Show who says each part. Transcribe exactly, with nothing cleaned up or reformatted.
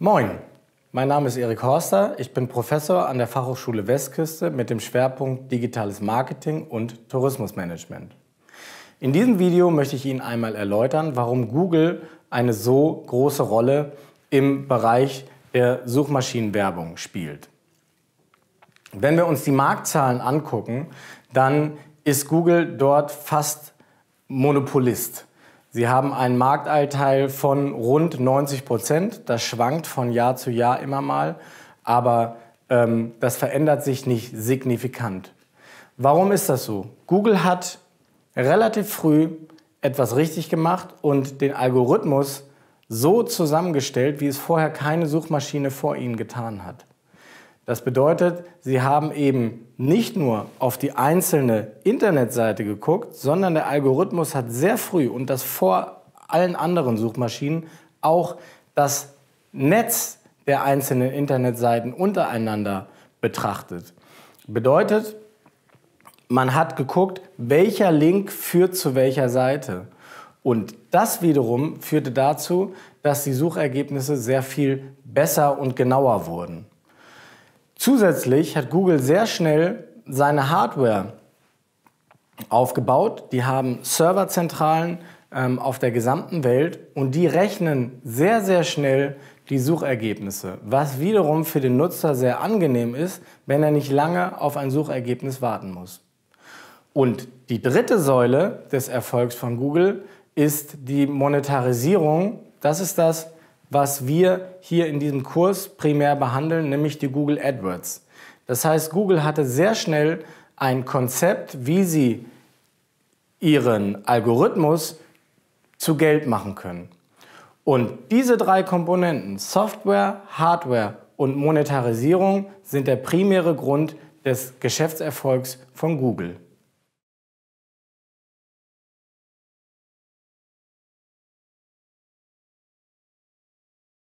Speaker 1: Moin, mein Name ist Erik Horster, ich bin Professor an der Fachhochschule Westküste mit dem Schwerpunkt Digitales Marketing und Tourismusmanagement. In diesem Video möchte ich Ihnen einmal erläutern, warum Google eine so große Rolle im Bereich der Suchmaschinenwerbung spielt. Wenn wir uns die Marktzahlen angucken, dann ist Google dort fast Monopolist. Sie haben einen Marktanteil von rund neunzig Prozent. Das schwankt von Jahr zu Jahr immer mal, aber ähm, das verändert sich nicht signifikant. Warum ist das so? Google hat relativ früh etwas richtig gemacht und den Algorithmus so zusammengestellt, wie es vorher keine Suchmaschine vor ihnen getan hat. Das bedeutet, sie haben eben nicht nur auf die einzelne Internetseite geguckt, sondern der Algorithmus hat sehr früh und das vor allen anderen Suchmaschinen auch das Netz der einzelnen Internetseiten untereinander betrachtet. Bedeutet, man hat geguckt, welcher Link führt zu welcher Seite. Und das wiederum führte dazu, dass die Suchergebnisse sehr viel besser und genauer wurden. Zusätzlich hat Google sehr schnell seine Hardware aufgebaut. Die haben Serverzentralen ähm, auf der gesamten Welt und die rechnen sehr, sehr schnell die Suchergebnisse, was wiederum für den Nutzer sehr angenehm ist, wenn er nicht lange auf ein Suchergebnis warten muss. Und die dritte Säule des Erfolgs von Google ist die Monetarisierung. Das ist das, was wir hier in diesem Kurs primär behandeln, nämlich die Google AdWords. Das heißt, Google hatte sehr schnell ein Konzept, wie sie ihren Algorithmus zu Geld machen können. Und diese drei Komponenten, Software, Hardware und Monetarisierung, sind der primäre Grund des Geschäftserfolgs von Google.